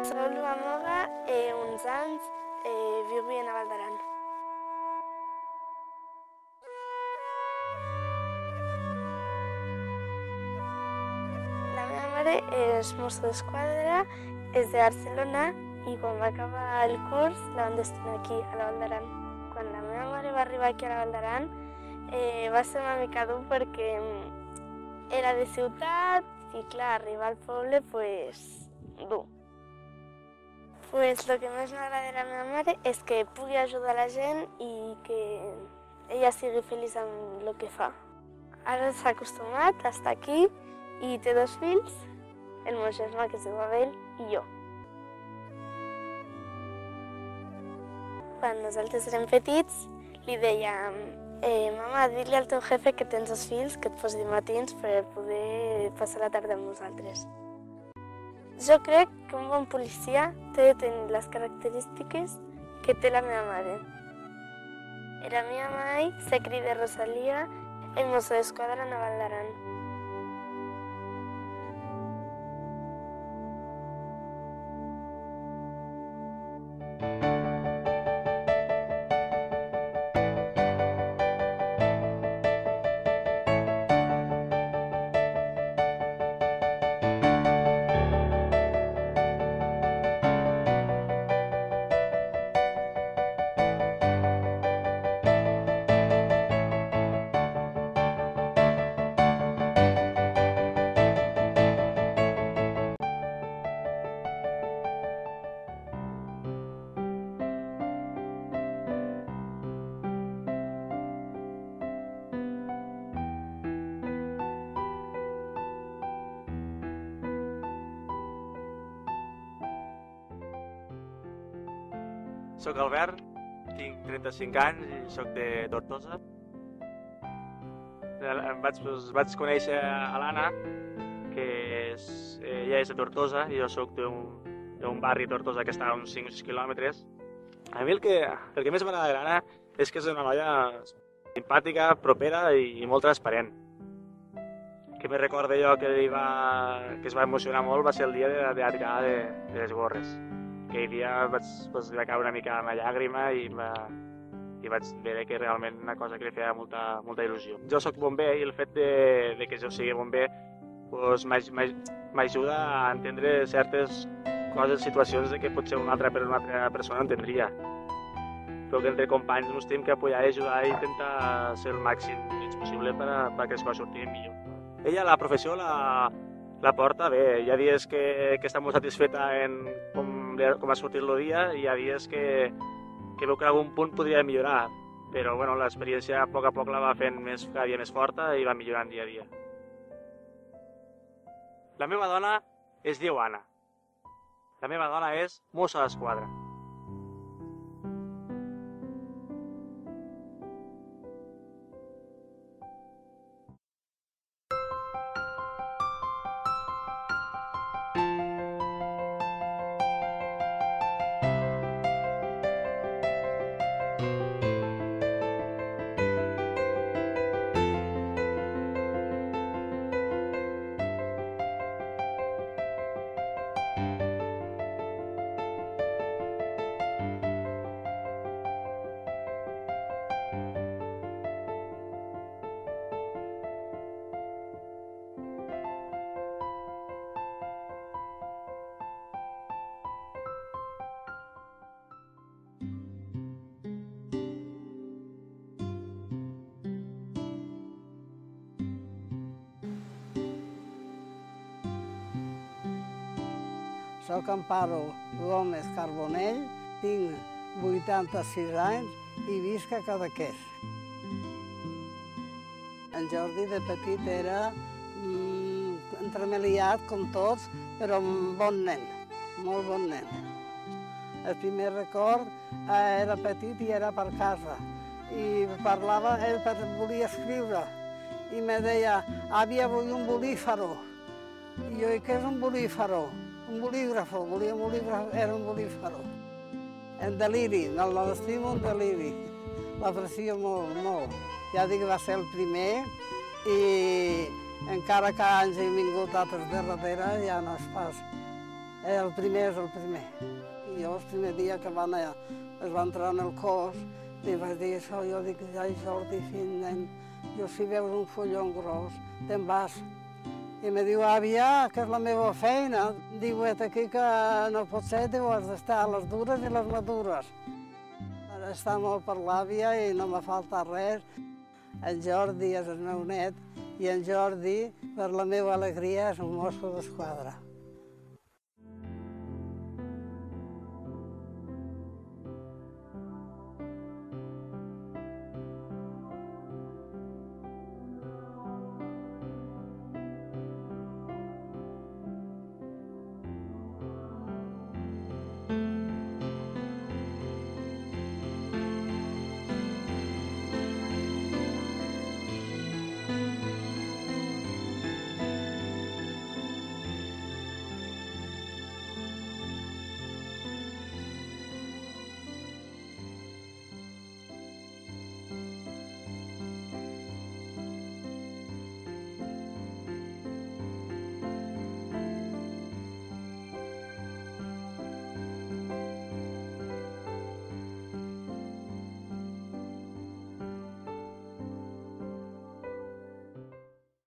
Soc la Moga, uns anys, viu a Val d'Aran. La meva mare és mossa d'esquadra, és de Barcelona i quan va acabar el curs la van destinar aquí, a la Val d'Aran. Quan la meva mare va arribar aquí a la Val d'Aran va ser una mica dur perquè era de ciutat i clar, arribar al poble, dur. El que més m'agrada de la meva mare és que pugui ajudar la gent i que ella sigui feliç amb el que fa. Ara s'ha acostumat a estar aquí i té 2 fills, el meu germà, que es diu Abel, i jo. Quan nosaltres érem petits, li dèiem «Mama, di-li al teu jefe que tens 2 fills, que et posi matins per poder passar la tarda amb nosaltres». Jo crec que un bon policia té de tenir les característiques que té la meva mare. Era meva mare se crida Rosalia, el mosso d'esquadra a Val d'Aran. Soc Albert, tinc 35 anys i soc de Tortosa. Vaig conèixer a l'Anna, que ella és de Tortosa i jo soc d'un barri de Tortosa que està a uns 5 o 6 quilòmetres. A mi el que més m'agrada de l'Anna és que és una noia simpàtica, propera i molt transparent. El que me recorda jo que es va emocionar molt va ser el dia de la tirada de les gorres. Aquell dia va caure una mica una llàgrima i vaig veure que realment una cosa que li feia molta il·lusió. Jo soc bomber i el fet de que jo sigui bomber m'ajuda a entendre certes coses, situacions que potser una altra persona no entendria. Però que entre companys ens tenim que apoyar i ajudar i intentar ser el màxim possible perquè les coses surtin millor. Ella la professió la porta bé, hi ha dies que està molt satisfeta en com ha sortit el dia i hi ha dies que veu que en algun punt podria millorar, però l'experiència a poc la va fent cada dia més forta i va millorant dia a dia. La meva dona es diu Anna. La meva dona és mossa d'esquadra. Soc Amparo Gómez Carbonell, tinc 86 anys i visc a Cadaqués. En Jordi de petit era entremaliat com tots, però un bon nen, molt bon nen. El primer record era petit i era per casa i parlava, ell volia escriure i me deia, àvia, vull un bolífaro. I jo, què és un bolífaro? Un bolígrafo, volia un bolígrafo, era un bolífaro. En deliri, no l'estimo en deliri. L'aprecio molt, molt. Ja dic que va ser el primer i encara que anys he vingut altres de darrere, ja no és pas. El primer és el primer. I jo el primer dia que es va entrar en el cos, li vaig dir això, jo dic, ai Jordi, fill, nen, jo si veus un follon gros, te'n vas. I me diu, àvia, que és la meva feina. Diu, aquí que no pot ser, diu, has d'estar a les dures i les madures. Està molt per l'àvia i no me falta res. En Jordi és el meu net i en Jordi, per la meva alegria, és un mosso d'esquadra.